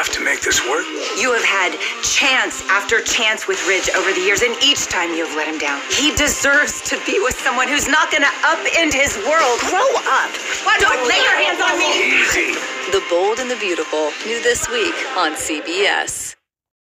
enough to make this work? You have had chance after chance with Ridge over the years, and each time you have let him down. He deserves to be with someone who's not gonna upend his world. Grow up. Don't lay your hands on me. Easy. The Bold and the Beautiful, new this week on CBS.